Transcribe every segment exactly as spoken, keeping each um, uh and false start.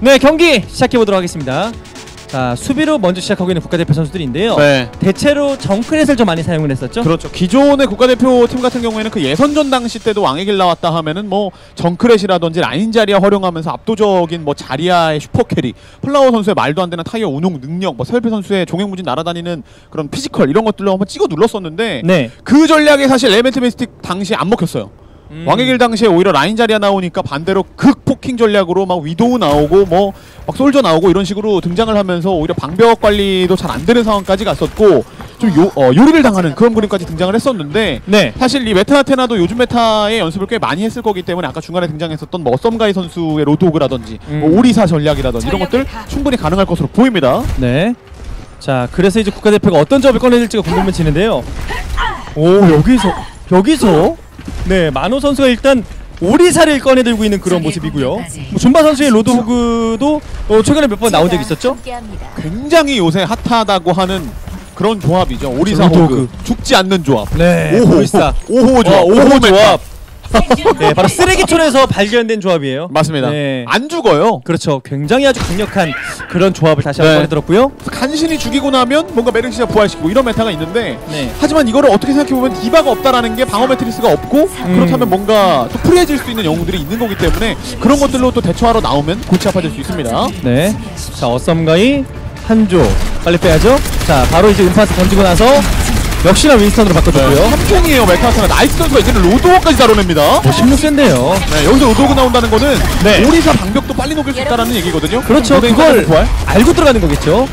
네, 경기 시작해보도록 하겠습니다. 자, 수비로 먼저 시작하고 있는 국가대표 선수들인데요. 네. 대체로 정크렛을 좀 많이 사용을 했었죠. 그렇죠. 기존의 국가대표 팀 같은 경우에는 그 예선전 당시 때도 왕의 길 나왔다 하면은 뭐 정크렛이라든지 라인 자리아 활용하면서 압도적인 뭐 자리아의 슈퍼캐리, 플라워 선수의 말도 안 되는 타이어 운용 능력, 뭐 설비 선수의 종횡무진 날아다니는 그런 피지컬 이런 것들로 한번 찍어 눌렀었는데 네. 그 전략이 사실 엘멘트 미스틱 당시에 안 먹혔어요. 음. 왕의 길 당시에 오히려 라인 자리아 나오니까 반대로 극포킹 전략으로 막 위도우 나오고 뭐 막 솔저 나오고 이런 식으로 등장을 하면서 오히려 방벽 관리도 잘 안 되는 상황까지 갔었고 좀 요, 어, 요리를 당하는 그런 그림까지 등장을 했었는데 네. 사실 이 메타아테나도 요즘 메타의 연습을 꽤 많이 했을 거기 때문에 아까 중간에 등장했었던 뭐 어썸가이 선수의 로드호그라든지 음. 뭐 오리사 전략이라든지 이런 것들 충분히 가능할 것으로 보입니다. 네. 자, 그래서 이제 국가대표가 어떤 조합을 꺼내질지가 궁금해지는데요. 오, 여기서 여기서 네, 만호 선수가 일단 오리사를 꺼내들고 있는 그런 모습이고요. 뭐 준바 선수의 로드호그도 어, 최근에 몇 번 나온 적이 있었죠? 굉장히 요새 핫하다고 하는 그런 조합이죠. 오리사 호그. 죽지 않는 조합. 네, 오호, 오리사. 오호 조합. 어, 오호 조합. 네, 바로 쓰레기촌에서 발견된 조합이에요. 맞습니다. 네. 안 죽어요. 그렇죠. 굉장히 아주 강력한 그런 조합을 다시 한번 네. 들었고요. 간신히 죽이고 나면 뭔가 메르시아 부활시키고 이런 메타가 있는데 네. 하지만 이거를 어떻게 생각해보면 디바가 없다라는 게 방어 매트리스가 없고 음. 그렇다면 뭔가 또 프리해질 수 있는 영웅들이 있는 거기 때문에 그런 것들로 또 대처하러 나오면 골치 아파질 수 있습니다. 네. 자, 어썸가이 한조 빨리 빼야죠. 자, 바로 이제 음파스 던지고 나서 역시나 윈스턴으로 바꿔줬고요. 네, 삼총이에요 메타아테나. 나이스 선수가 이제는 로드호그까지 다뤄냅니다. 뭐 십육 세인데요. 네, 여기서 로드호그 나온다는 거는 네. 오리사 방벽도 빨리 녹일 수 있다는 얘기거든요. 그렇죠. 그걸 부활? 알고 들어가는 거겠죠.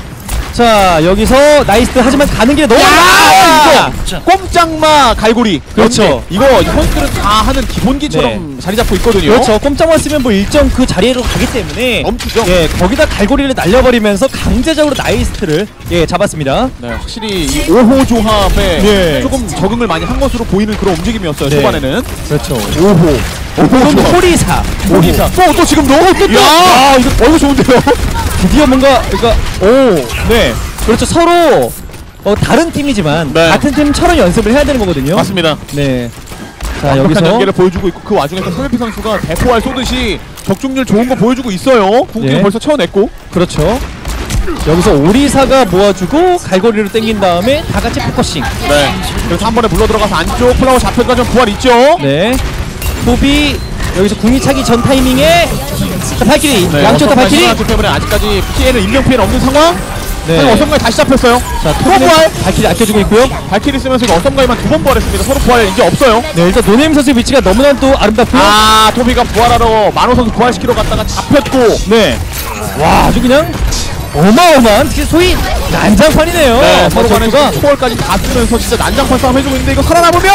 자, 여기서 나이스. 하지만 가는 게 너무 야! 이거 꼼짝마 갈고리. 그렇죠. 이거 선수들은 다 하는 기본기처럼 네. 자리 잡고 있거든요. 그렇죠. 꼼짝마 쓰면 뭐 일정 그 자리로 가기 때문에 멈추죠. 예, 거기다 갈고리를 날려버리면서 강제적으로 나이스트를 예 잡았습니다. 네, 확실히 이 오호 조합에 예. 조금 적응을 많이 한 것으로 보이는 그런 움직임이었어요. 네. 초반에는. 그렇죠. 오호. 오호 호리사. 호리사. 또 또 지금 너무 또. 야, 이거 얼굴 좋은데요. 드디어 뭔가 그러니까 오, 네. 그렇죠. 서로 어, 다른 팀이지만 네. 같은 팀처럼 연습을 해야 되는 거거든요. 맞습니다. 네. 자, 여기서 연계를 보여주고 있고 그 와중에 설비 선수가 대포알 쏘듯이 적중률 좋은 거 보여주고 있어요. 궁극기는 네. 벌써 채워냈고. 그렇죠. 여기서 오리사가 모아주고 갈고리로 땡긴 다음에 다 같이 포커싱. 네. 그래서 한 번에 물러 들어가서 안쪽 플라워 잡혀가 좀 부활 있죠. 네. 소비 여기서 궁이 차기 전 타이밍에 자, 발키리 네, 양쪽 다 발키리 때문에 아직까지 피해는 인명 피해는 없는 상황. 네. 어썸가이 다시 잡혔어요. 자, 토부활 발키리 아껴주고 있고요. 발키리 쓰면서 어썸가이만 두 번 부활했습니다. 서로 부활 이제 없어요. 네, 일단 노네임 선수의 위치가 너무나 또 아름답고요. 아, 토비가 부활하러 만호 선수 부활시키러 갔다가 잡혔고. 네. 와, 아주 그냥 어마어마한 소위 난장판이네요. 네, 서로 간에 초월까지 다 쓰면서 진짜 난장판 싸움 해주고 있는데 이거 살아남으면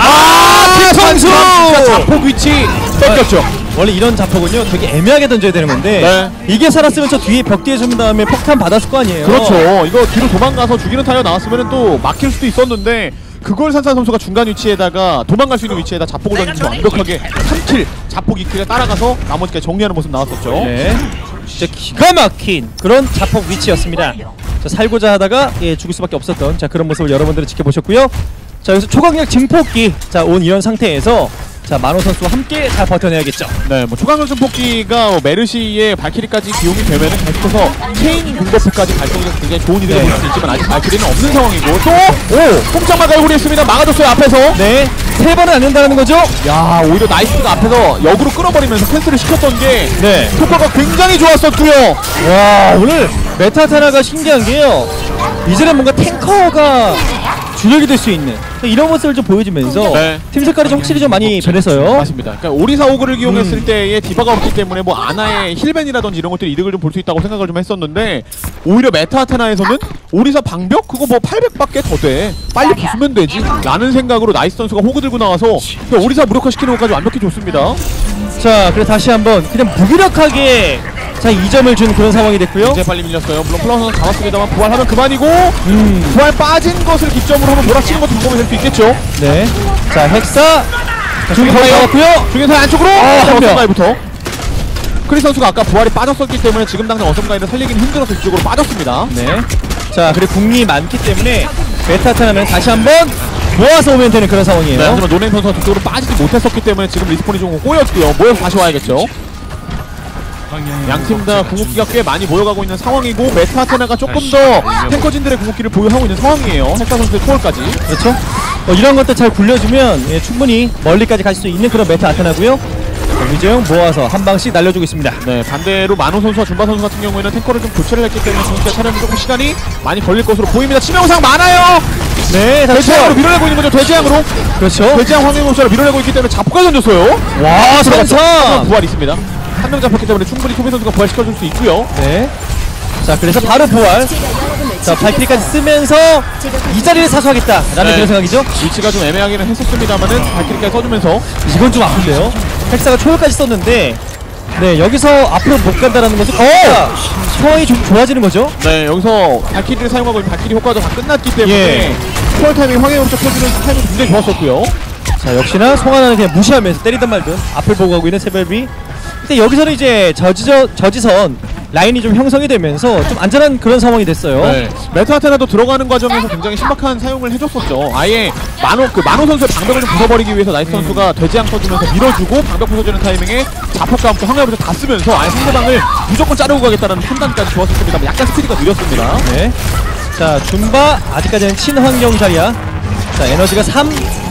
아, 김성수 자폭 위치 뺏겼죠. 원래 이런 자폭은요 되게 애매하게 던져야 되는 건데 네. 이게 살았으면 저 뒤에 벽 뒤에 준 다음에 폭탄 받았을 거 아니에요. 그렇죠. 이거 뒤로 도망가서 죽이는 타이어 나왔으면 또 막힐 수도 있었는데 그걸 산산 선수가 중간 위치에다가 도망갈 수 있는 위치에다 자폭을 던지면서 완벽하게 삼 킬 자폭 이 킬에 따라가서 나머지까지 정리하는 모습 나왔었죠. 네. 진짜 기가 막힌 그런 자폭 위치였습니다. 자, 살고자 하다가 예, 죽을 수밖에 없었던 자 그런 모습을 여러분들이 지켜보셨고요. 자, 여기서 초강력 증폭기 자 온 이런 상태에서 자 만호 선수와 함께 잘 버텨내야겠죠. 네, 뭐 초강력 증폭기가 뭐 메르시의 발키리까지 기용이 되면은 계속해서 체인 공버프까지 발동해서 굉장히 좋은 이득을 볼 수 있지만 아직 발키리는 없는 상황이고 또 오 꼼짝마 갈고리 했습니다. 막아줬어요 앞에서. 네, 세 번은 안 된다는 거죠. 야, 오히려 나이스가 앞에서 역으로 끌어버리면서 캔슬을 시켰던 게 네 효과가 굉장히 좋았었고요. 와, 오늘 메타테나가 신기한 게요. 이제는 뭔가 탱커가 주력이 될 수 있는 이런 모습을 좀 보여주면서 네. 팀 색깔이 좀 확실히 좀 많이 변했어요. 맞습니다. 그러니까 오리사 오그를 기용했을 음. 때에 디바가 없기 때문에 뭐 아나의 힐벤이라든지 이런 것들이 이득을 좀 볼 수 있다고 생각을 좀 했었는데 오히려 메타아테나에서는 오리사 방벽 그거 뭐 팔백밖에 더 돼. 빨리 부수면 되지 라는 생각으로 나이스 선수가 호그 들고 나와서 오리사 무력화시키는 것까지 완벽히 좋습니다. 자, 그래서 다시 한번 그냥 무기력하게 자 이 점을 준 그런 상황이 됐고요. 이제 빨리 밀렸어요. 물론 플라워 선수 잡았습니다만 부활하면 그만이고 음. 부활 빠진 것을 기점으로 한번 몰아치는 것도 방법이 될 수 있겠죠. 네. 자, 헥사 중거리 나왔고요. 중에서 안쪽으로 어썸가이부터 크리스 선수가 아까 부활이 빠졌었기 때문에 지금 당장 어썸가이를 살리기는 힘들어서 이쪽으로 빠졌습니다. 네. 자, 그리고 궁이 많기 때문에 메타테나는 다시 한번 모아서 오면 되는 그런 상황이에요. 네, 하지만 노네임 선수가 뒤쪽으로 빠지지 못했었기 때문에 지금 리스폰이 좀 꼬였고요. 모여서 다시 와야겠죠. 양 팀 다 궁극기가 꽤 많이 모여가고 있는 상황이고 메타 아테나가 조금 더 탱커진들의 궁극기를 보유하고 있는 상황이에요. 헬카 선수의 초월까지. 그렇죠. 어, 이런 것들 잘 굴려주면 예, 충분히 멀리까지 갈 수 있는 그런 메타 아테나고요. 위재영 모아서 한 방씩 날려주고 있습니다. 네, 반대로 만호 선수와 준바 선수 같은 경우에는 탱커를 좀 교체를 했기 때문에 궁극기가 차려면 조금 시간이 많이 걸릴 것으로 보입니다. 치명상 많아요. 네, 돼지양으로 밀어내고 있는 거죠. 돼지양으로. 그렇죠. 돼지양 황해몸살을 밀어내고 있기 때문에 자폭까지 던졌어요. 와, 들어갔죠. 선참. 부활이 있습니다. 한 명 잡혔기 때문에 충분히 토비 선수가 부활시켜줄 수 있고요. 네. 자, 그래서 바로 부활. 자, 발키리까지 쓰면서 이 자리를 사수하겠다라는 네. 그런 생각이죠. 위치가 좀 애매하기는 했었습니다만은 발키리까지 써주면서 이건 좀 아픈데요. 헬사가 초월까지 썼는데 네, 여기서 앞으로 못 간다라는 것은 어! 상황이 좀 좋아지는 거죠. 네, 여기서 발키리를 사용하고 발키리 효과도 다 끝났기 때문에 예. 초월 타이밍 황해몸살 켜주는 타이밍이 굉장히 좋았었고요. 자, 역시나 송하나는 그냥 무시하면서 때리든 말든 앞을 보고 가고 있는 세벨비. 근데 여기서는 이제 저지저, 저지선 라인이 좀 형성이 되면서 좀 안전한 그런 상황이 됐어요. 네. 메타 아테나도 들어가는 과정에서 굉장히 신박한 사용을 해줬었죠. 아예 만호 그 만호 선수의 방벽을 좀 부숴버리기 위해서 나이스 선수가 돼지양 써주면서 밀어주고 방벽 부숴주는 타이밍에 자폭과 함께 황해부터 다 쓰면서 아예 상대방을 무조건 자르고 가겠다는 판단까지 좋았었습니다. 약간 스피드가 느렸습니다. 네. 자, 줌바 아직까지는 친환경 자리야. 자, 에너지가 삼.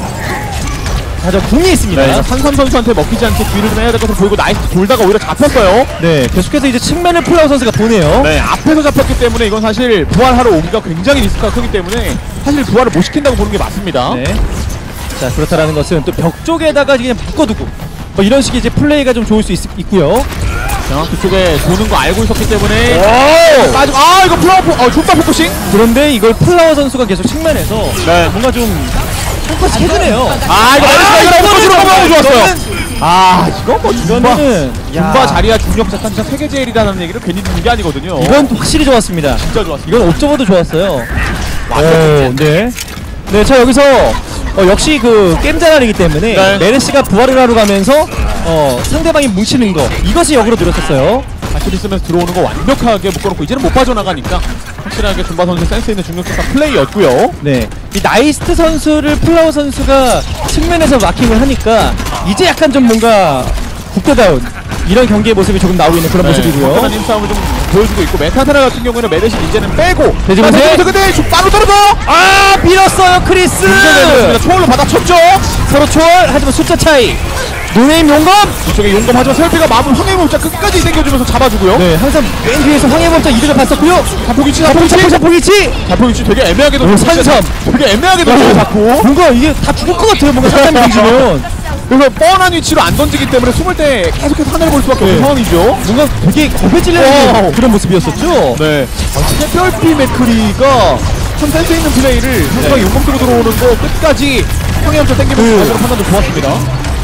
자, 저 궁이 있습니다. 네, 산삼 선수한테 먹히지 않게 뒤를 좀 해야 될 것으로 보이고 나이스 돌다가 오히려 잡혔어요. 네, 계속해서 이제 측면을 플라우 선수가 보네요. 네, 앞에서 잡혔기 때문에 이건 사실 부활하러 오기가 굉장히 리스크가 크기 때문에 사실 부활을 못 시킨다고 보는 게 맞습니다. 네. 자, 그렇다라는 것은 또 벽 쪽에다가 그냥 묶어두고 뭐 이런 식의 이제 플레이가 좀 좋을 수 있, 있고요. 정확히 쪽에 도는 거 알고 있었기 때문에 오! 빠지고 아 이거 플라워 어 존나 포커싱. 그런데 이걸 플라워 선수가 계속 측면에서 네. 뭔가 좀 포커스 해주네요. 아 이거 아, 이거 이거는 포커싱으로 너무 좋았어요. 이거는- 아 이거 뭐 줌바 이거는 줌바 자리야 중력 자탄 진짜 세계 제일이라는 얘기를 괜히 듣는 게 아니거든요. 이건 확실히 좋았습니다. 진짜 좋았습니다. 이건 옵저버도 좋았어요. 완전 네. 네, 자 여기서 어, 역시 그 게임 잘하기 때문에 네. 메르시가 부활을 하러 가면서 어, 상대방이 뭉치는 거 이것이 역으로 늘었었어요. 발키리 쓰면서 들어오는 거 완벽하게 묶어놓고 이제는 못 빠져나가니까 확실하게 줌바 선수 센스 있는 중력 자탄 플레이였고요. 네, 이 나이스트 선수를 플라워 선수가 측면에서 마킹을 하니까 이제 약간 좀 뭔가 국대다운 이런 경기의 모습이 조금 나오고 있는 그런 모습이고요. 화끈한 힘싸움을 좀 보여주고 있고 메타테나 같은 경우에는 메르시 이제는 빼고 돼지분쇄! 근데 좀 따로 떨어져! 아, 밀었어요 크리스. 문제는 초월로 받아쳤죠? 서로 초월 하지만 숫자 차이. 노네임 용검. 이쪽에 용검하지만 설비가 마음을 황해몸자 끝까지 당겨주면서 잡아주고요. 네, 항상 맨 뒤에서 황해범자 이득을 봤었고요. 자폭이치 자폭 자폭이치 자폭 자폭이치. 자폭이치 되게 애매하게 오, 던져 산삼. 되게 애매하게 던져요 자꾸. 뭔가 이게 다 죽을 것 같아요. 뭔가 사람이 던지면. 그래서 뻔한 위치로 안 던지기 때문에 숨을 때 계속해서 하늘을 볼 수밖에 없는 네. 상황이죠. 뭔가 되게 겁에 와우. 찔리는 그런 모습이었었죠. 네. 특별피 맥크리가 참 센스 있는 플레이를 상대방 용검 쓰고 들어오는 거 끝까지 황해범자 당기면서 가져는 판단도 좋았습니다.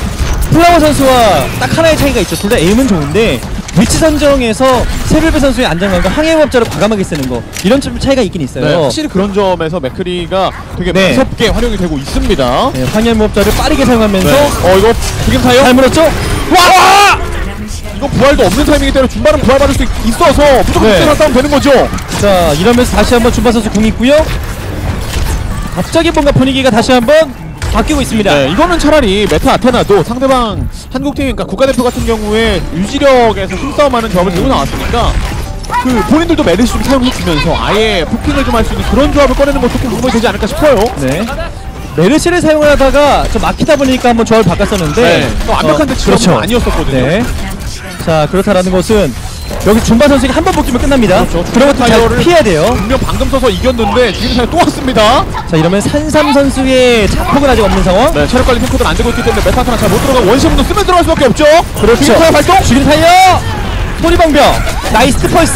플라워 선수와 딱 하나의 차이가 있죠. 둘 다 에임은 좋은데 위치 선정에서 세벨베 선수의 안정감과 항해법자를 과감하게 쓰는 거 이런 좀 차이가 있긴 있어요. 네, 확실히 그런 점에서 맥크리가 되게 네. 무섭게 활용이 되고 있습니다. 네, 항해법자를 빠르게 사용하면서 네. 어 이거 지금 사요? 잘 물었죠? 와! 이거 부활도 없는 타이밍이 때문에 중반은 부활 받을 수 있어서 무조건 네. 네. 싸움 되는 거죠. 자, 이러면서 다시 한번 준바 선수 궁 있고요. 갑자기 뭔가 분위기가 다시 한번 바뀌고 있습니다. 네, 이거는 차라리 메타 아테나도 상대방 한국팀, 그러니까 국가대표 같은 경우에 유지력에서 힘싸움하는 점을 들고 나왔으니까 그 본인들도 메르시 좀 사용해주면서 아예 포킹을 좀 할 수 있는 그런 조합을 꺼내는 것도 좀 도움이 되지 않을까 싶어요. 네. 메르시를 사용하다가 좀 막히다 보니까 한번 조합을 바꿨었는데 네, 또 완벽한 어, 대치가 그렇죠. 아니었었거든요. 네. 자, 그렇다라는 것은 여기 준바 선수에게 한 번 묶이면 끝납니다. 그렇죠. 그런 것도 잘 타이어를 피해야 돼요. 분명 방금 써서 이겼는데 지금 사이 또 왔습니다. 자, 이러면 산삼 선수의 자폭은 아직 없는 상황. 네, 체력 관리 탱커는 안 되고 있기 때문에 메타 아테나 잘 못 들어가고 원시분도 쓰면 들어갈 수밖에 없죠. 그렇죠. 지금 타이어 발동. 죽인 타이어. 소리방벽. 나이스 펄스.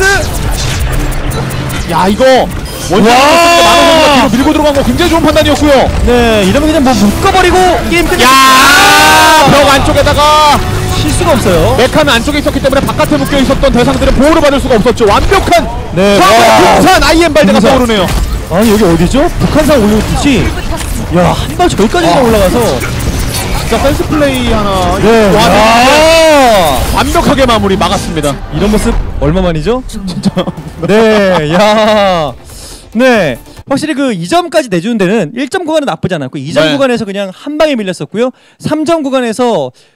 야 이거 원시분도 많은 뒤로 밀고 들어간 거 굉장히 좋은 판단이었고요. 네, 이러면 그냥 뭐 묶어버리고 게임 끝. 야, 벽 안쪽에다가 실수가 없어요. 메카는 안쪽에 있었기 때문에 바깥에 묶여 있었던 대상들은 보호를 받을 수가 없었죠. 완벽한 네. 상황 북산 아이엠 발대가 북산. 떠오르네요. 아니 여기 어디죠? 북한산 올라오듯이. 야, 한 발 저기까지 아. 올라가서. 진짜 센스 플레이 하나. 네. 와, 야. 완벽하게 마무리 막았습니다. 이런 모습 얼마만이죠? 진짜. 네, 야. 네. 확실히 그 이 점까지 내주는 데는 일 점 구간은 나쁘지 않았고 이 점 네. 구간에서 그냥 한 방에 밀렸었고요. 삼 점 구간에서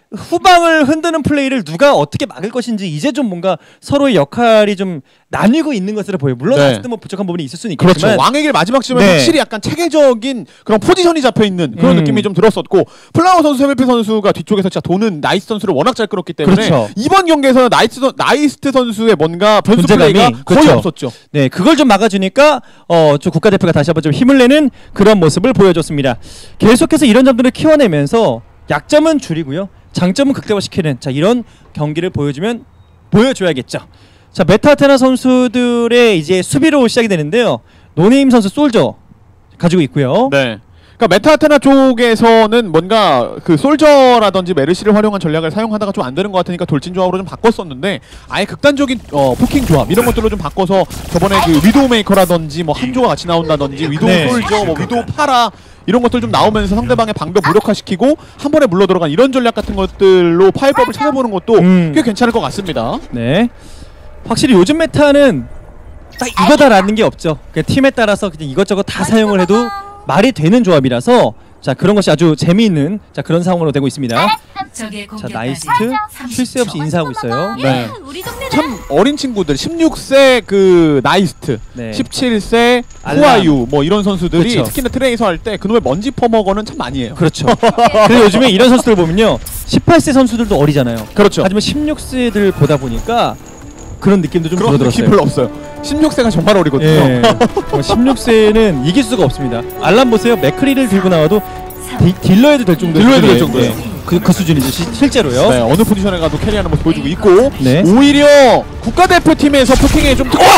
후방을 흔드는 플레이를 누가 어떻게 막을 것인지 이제 좀 뭔가 서로의 역할이 좀 나뉘고 있는 것으로 보여요. 물론 네. 아직도 뭐 부족한 부분이 있을 수는 있겠지만 그렇죠. 왕의 길 마지막 시점에 네. 확실히 약간 체계적인 그런 포지션이 잡혀 있는 그런 음. 느낌이 좀 들었었고 플라워 선수, 세벨피 선수가 뒤쪽에서 진짜 도는 나이스 선수를 워낙 잘 끌었기 때문에 그렇죠. 이번 경기에서는 나이스, 선- 나이스트 선수의 뭔가 변수 존재감이, 플레이가 거의 그렇죠. 없었죠. 네, 그걸 좀 막아주니까 어, 좀 국가대표가 다시 한번 좀 힘을 내는 그런 모습을 보여줬습니다. 계속해서 이런 점들을 키워내면서 약점은 줄이고요, 장점은 극대화시키는 자 이런 경기를 보여주면 보여줘야겠죠. 자 메타테나 선수들의 이제 수비로 시작이 되는데요. 노네임 선수 솔저 가지고 있고요. 네. 그러니까 메타테나 쪽에서는 뭔가 그 솔저라든지 메르시를 활용한 전략을 사용하다가 좀 안 되는 것 같으니까 돌진 조합으로 좀 바꿨었는데 아예 극단적인 어, 포킹 조합 이런 것들로 좀 바꿔서 저번에 그 위도우 메이커라든지 뭐 한조가 같이 나온다든지 위도우 네. 솔저 뭐 위도우 파라 이런 것들 좀 나오면서 상대방의 방벽 무력화시키고 한 번에 물러 들어간 이런 전략 같은 것들로 파일법을 찾아보는 것도 음. 꽤 괜찮을 것 같습니다. 네, 확실히 요즘 메타는 딱 이거다라는 게 없죠. 그냥 팀에 따라서 그냥 이것저것 다 사용을 해도 말이 되는 조합이라서 자 그런 것이 아주 재미있는 자 그런 상황으로 되고 있습니다. 자 나이스트 쉴 새 없이 인사하고 있어요. 네. 참 어린 친구들 십육 세 그 나이스트, 네. 십칠 세 알람. 후아유 뭐 이런 선수들이 그렇죠. 특히나 트레이서 할 때 그놈의 먼지 퍼먹어는 참 많이 해요. 그렇죠. 그리고 요즘에 이런 선수들 보면요, 십팔 세 선수들도 어리잖아요. 그렇죠. 하지만 십육 세들 보다 보니까 그런 느낌도 좀 그런 느낌 들어들었어요. 별로 없어요. 십육 세가 정말 어리거든요. 예. 십육 세는 이길 수가 없습니다. 알람 보세요. 맥크리를 들고 나와도 디, 딜러해도 될 정도의 딜러해도 될 수준이에요. 정도예요. 네. 그, 그 수준이죠. 시, 실제로요. 네, 어느 포지션에 가도 캐리하는 모습 보여주고 있고 네. 오히려 국가대표팀에서 포킹에 좀 특...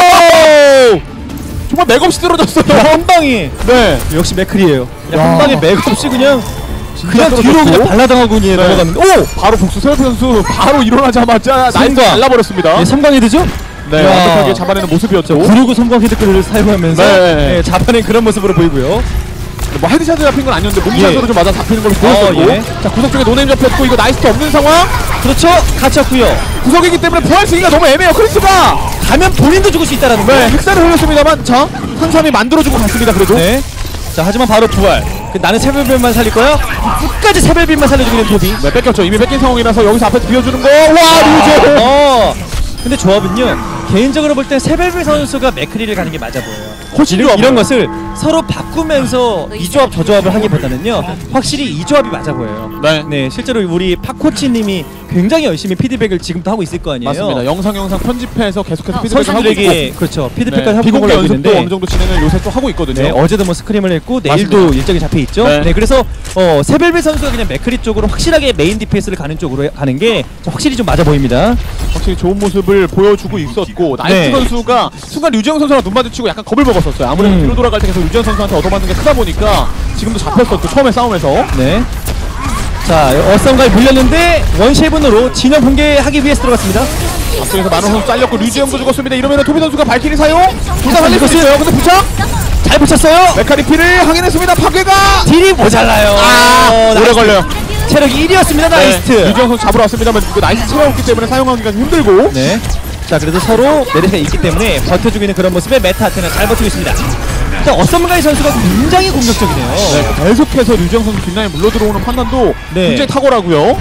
정말 맥없이 떨어졌어요. 한 방이 네. 역시 맥크리예요. 야. 한 방에 맥없이 그냥 그냥 뒤로 떨어졌고. 그냥 발라당하고 그냥 네. 넘어갔는데 오! 바로 복수 세월표 선수 바로 일어나자마자 나이스 성광. 잘라버렸습니다. 네, 삼광 헤드죠? 네, 야. 완벽하게 잡아내는 모습이었죠. 구르고 삼광 헤드글을 사용하면서 네. 네, 잡아낸 그런 모습으로 보이고요. 뭐 헤드샷을 잡힌 건 아니었는데 몸샷으로 예. 좀 맞아 잡히는 걸로 보였었고 어, 예. 자 구석 쪽에 노네임 잡혔고 이거 나이스트 없는 상황 그렇죠. 갇혔고요. 구석이기 때문에 부활 쓰기가 너무 애매해요. 크리스가 가면 본인도 죽을 수 있다라는 네 거예요. 흑사를 흘렸습니다만 자 한삼이 만들어주고 갔습니다. 그래도 네. 자 하지만 바로 부활. 그, 나는 세벨빈만 살릴 거야. 끝까지 세벨빈만 살려주기는 도비. 네 뺏겼죠. 이미 뺏긴 상황이라서 여기서 앞에서 비워주는 거와 류제 어. 근데 조합은요. 개인적으로 볼 때 세벨빈 선수가 맥크리를 가는 게 맞아 보여요. 훨씬 이런, 좋아 이런 보여요. 것을 서로 바꾸면서 이 조합 저 조합을 하기보다는요. 확실히 이 조합이 맞아 보여요. 네. 네, 실제로 우리 파코치님이 굉장히 열심히 피드백을 지금도 하고 있을 거 아니에요. 맞습니다. 영상 영상 편집해서 계속해서 피드백을 하고 선수들에게 있고 그렇죠. 피드백까지 네, 하고 비공개 하고 연습도 있는데 어느 정도 진행을 요새 또 하고 있거든요. 네, 어제도 뭐 스크림을 했고 내일도 맞습니다. 일정이 잡혀 있죠. 네. 네, 그래서 어, 세벨빈 선수가 그냥 맥크리 쪽으로 확실하게 메인 디피에스를 가는 쪽으로 가는 게 확실히 좀 맞아 보입니다. 확실히 좋은 모습을 보여주고 있었고 나이스 네. 선수가 순간 류지영 선수랑 눈 마주치고 약간 겁을 먹었었어요. 아무래도 음. 뒤로 돌아갈 때 계속 류지영 선수한테 얻어맞는 게 크다 보니까 지금도 잡혔었고 처음에 싸움에서 네. 자, 어썸가에 물렸는데 원쉐븐으로 진영 붕괴하기 위해서 들어갔습니다. 앞쪽에서 만원 선수 잘렸고 류지영도 죽었습니다. 이러면 토비 선수가 발키리 사용 둘 다 살릴 수 이것을- 있어요. 근데 부착 잘 붙였어요. 메카리피를 확인했습니다. 파괴가 딜이 모자라요. 아, 어, 오래 나이스. 걸려요. 체력이 일이었습니다. 나이스트. 네, 류지영 선수 잡으러 왔습니다만 그 나이스 체가 없기 때문에 사용하기가 좀 힘들고 네. 자, 그래도 서로 메리트가 있기 때문에 버텨주고 있는 그런 모습에 메타 아테나 잘 버티고 있습니다. 자, 어썸가이 선수가 굉장히 공격적이네요. 네, 계속해서 류지영 선수 뒷라인 물러 들어오는 판단도 네. 굉장히 탁월하고요.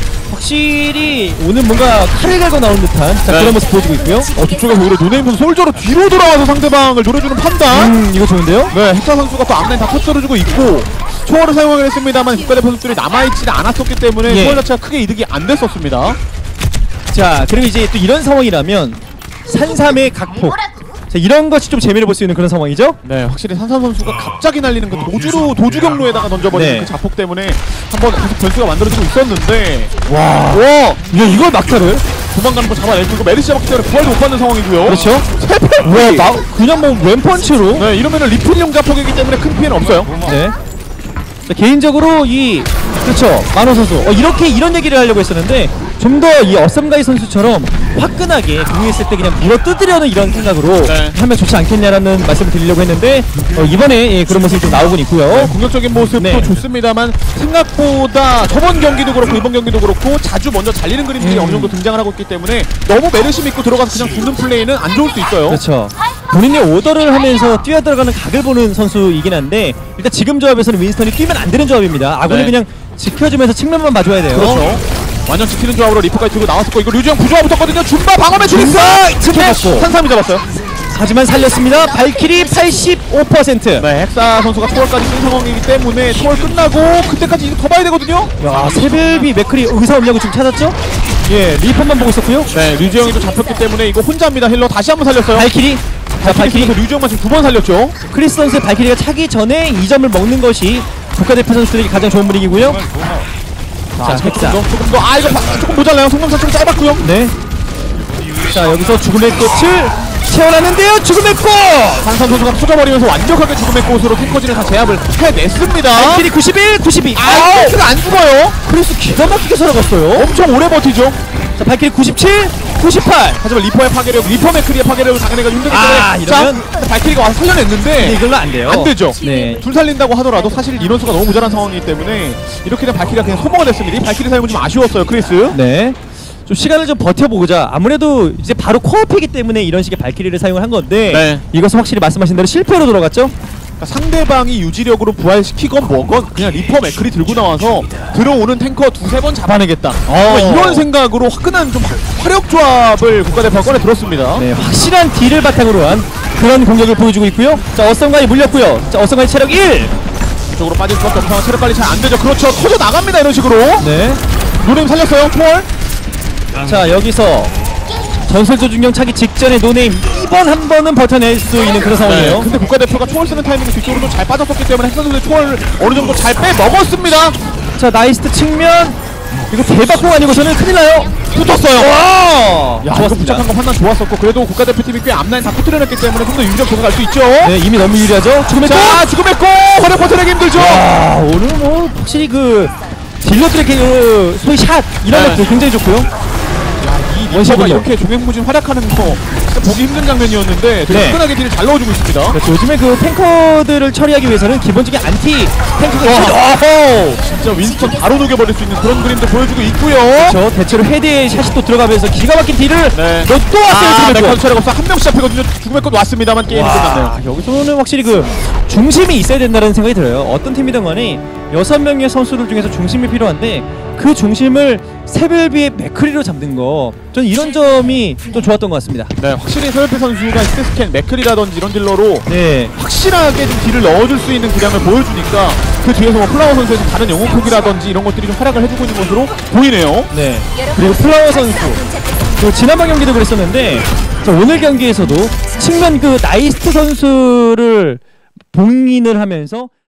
확실히 오늘 뭔가 칼을 갈고 나온 듯한 자, 네. 그런 모습 보여주고 있고요. 어, 뒤쪽에서 오히려 노네임 선수 솔저로 뒤로 돌아와서 상대방을 노려주는 판단. 음, 이거 좋은데요? 네, 헥사 선수가 또 앞라인 다 터뜨려주고 있고 초월을 사용하긴 했습니다만 국가대표 선수들이 남아있지는 않았었기 때문에 예. 초월 자체가 크게 이득이 안 됐었습니다. 자, 그리고 이제 또 이런 상황이라면 산삼의 각폭. 자, 이런 것이 좀 재미를 볼 수 있는 그런 상황이죠? 네, 확실히 산삼 선수가 갑자기 날리는 그 도주로 도주 경로에다가 던져버리는 네. 그 자폭 때문에 한번 계속 변수가 만들어지고 있었는데 와. 와, 야, 이걸 막타를? 도망가는 거 잡아내고 이거 메리시 잡았기 때문에 부활도 못 받는 상황이고요. 그렇죠? 세팔 와, 막 그냥 뭐 왼펀치로. 네, 이러면은 리필용 자폭이기 때문에 큰 피해는 없어요. 네. 자, 개인적으로 이 그렇죠 만호 선수 어, 이렇게 이런 얘기를 하려고 했었는데 좀 더 이 어썸가이 선수처럼 화끈하게 공유했을 때 그냥 물어 뜯으려는 이런 생각으로 네. 하면 좋지 않겠냐라는 말씀을 드리려고 했는데 어, 이번에 예, 그런 모습이 좀 나오곤 있고요. 네, 공격적인 모습도 네. 좋습니다만 생각보다 저번 경기도 그렇고 이번 경기도 그렇고 자주 먼저 잘리는 그림들이 음. 어느 정도 등장을 하고 있기 때문에 너무 메르시 믿고 들어가서 그냥 죽는 플레이는 안 좋을 수 있어요. 그렇죠. 본인의 오더를 하면서 뛰어들어가는 각을 보는 선수이긴 한데 일단 지금 조합에서는 윈스턴이 뛰면 안 되는 조합입니다. 아군이 네. 그냥 지켜주면서 측면만 봐줘야 돼요. 그렇죠. 완전 지키는 조합으로 리프까지 들고 나왔었고 이거 류지영 부조화 붙었거든요. 줌바 방어 매치 있어. 잡았고. 한삼이 잡았어요. 하지만 살렸습니다. 발키리 팔십오 퍼센트. 네, 헥사 선수가 초월까지 쓴 상황이기 때문에 초월 끝나고 그때까지 이제 더 봐야 되거든요. 야, 세벨비 맥크리 의사 없냐고 지금 찾았죠? 예, 리펀만 보고 있었고요. 네, 류지영이도 잡혔기 때문에 이거 혼자입니다. 힐러 다시 한번 살렸어요. 발키리. 자, 발키리. 류지영만 지금 두 번 살렸죠. 크리스 선수의 발키리가 차기 전에 이 점을 먹는 것이 국가대표 선수들에게 가장 좋은 분위기고요. 자, 조금 헥사. 더, 조금 더, 아 이거 바, 조금 모자라요. 성공사 좀 짧았고요. 네. 자, 여기서 죽음의 꽃을 채워놨는데요. 죽음의 꽃! 한삼 선수가 터져버리면서 완벽하게 죽음의 꽃으로 탱커진을 다 제압을 해냈습니다. 발키리 구십일, 구십이. 아, 탱크가 안 죽어요. 크리스 기가 막히게 살아갔어요. 엄청 오래 버티죠. 자, 발키리 구십칠, 구십팔. 하지만 리퍼의 파괴력, 리퍼 맥크리의 파괴력을 당해내가 힘들기 때문에 아, 이러면- 자, 발키리가 와서 살려냈는데 근데 이걸로 안 돼요. 안 되죠. 네. 둘 살린다고 하더라도 사실 인원수가 너무 모자란 상황이기 때문에 이렇게 된 발키리가 그냥 소모가 됐습니다. 이 발키리 사용은 좀 아쉬웠어요, 크리스. 네. 좀 시간을 좀 버텨보자. 아무래도 이제 바로 코앞이기 때문에 이런 식의 발키리를 사용을 한 건데 네. 이것은 확실히 말씀하신 대로 실패로 돌아갔죠? 그러니까 상대방이 유지력으로 부활시키건 뭐건 그냥 리퍼 맥크리 들고 나와서 들어오는 탱커 두세 번 잡아내겠다. 뭐 이런 생각으로 화끈한 좀 화력 조합을 국가대표가 꺼내 들었습니다. 네, 확실한 딜을 바탕으로 한 그런 공격을 보여주고 있고요. 자, 어썸가이 물렸고요. 자, 어썸가이 체력 일. 이쪽으로 빠질 수밖에 없어. 체력 관리 잘 안 되죠. 그렇죠. 터져 나갑니다. 이런 식으로. 네. 노네임 살렸어요. 초월. 자, 여기서 전설 조준경 차기 직전에 노네임 이번 한 번은 버텨낼 수 있는 그런 상황이에요. 근데 국가대표가 초월 쓰는 타이밍이 뒤쪽으로 잘 빠졌었기 때문에 헥사 선수의 초월을 어느 정도 잘 빼먹었습니다. 자, 나이스트 측면. 이거 대박공 아니고서는 큰일 나요. 붙었어요. 와! 야, 이거 좋았습니다. 부착한 거 판단 좋았었고 그래도 국가대표팀이 꽤 앞라인 다 터뜨려냈기 때문에 좀 더 유리력 들어갈 수 있죠. 네, 이미 너무 유리하죠. 죽음의 꽃! 자, 죽음의 꽃! 화력 버텨내기 힘들죠. 와, 오늘 뭐 확실히 그 딜러들의 그 소위 샷 이런 네. 것도 굉장히 좋고요. 이 원샷은요? 리퍼가 이렇게 종횡무진 활약하는 거 진짜 보기 힘든 장면이었는데 되게 네. 화끈하게 딜을 잘 넣어주고 있습니다. 그렇죠. 요즘에 그 탱커들을 처리하기 위해서는 기본적인 안티 탱커가 어허! 진짜 윈스턴 바로 녹여버릴 수 있는 그런 그림도 보여주고 있고요. 그렇죠. 대체로 헤드에 샷이 또 들어가면서 기가 막힌 딜을 네. 너 또 왔어요. 아, 죽음의 메카드 꽃. 체력 없어 한 명씩 잡히거든요. 죽음의 꽃 왔습니다만 게임이 끝났네요. 와, 여기서는 확실히 그 중심이 있어야 된다는 생각이 들어요. 어떤 팀이든 간에 여섯 명의 선수들 중에서 중심이 필요한데 그 중심을 세벨비의 맥크리로 잡는 거 전 이런 점이 좀 좋았던 것 같습니다. 네, 확실히 서열패 선수가 히트스캔, 맥클이라든지 이런 딜러로 네. 확실하게 좀 딜을 넣어줄 수 있는 기량을 보여주니까 그 뒤에서 뭐 플라워 선수의 좀 다른 영웅 폭이라든지 이런 것들이 좀 활약을 해주고 있는 것으로 보이네요. 네. 그리고 플라워 선수. 그 지난번 경기도 그랬었는데 자, 오늘 경기에서도 측면 그 나이스트 선수를 봉인을 하면서